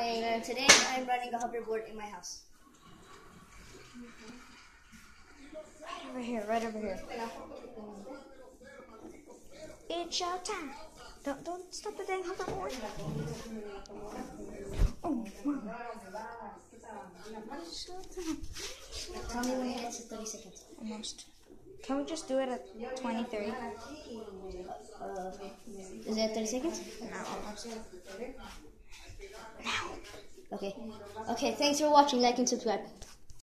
And today I'm running a hoverboard in my house. Right over here. It's show time. Don't stop the dang hoverboard. Oh, wow. Tell me when it hits 30 seconds. Almost. Can we just do it at 20, 30? Is it 30 seconds? No, almost. Okay. Okay, thanks for watching. Like and subscribe.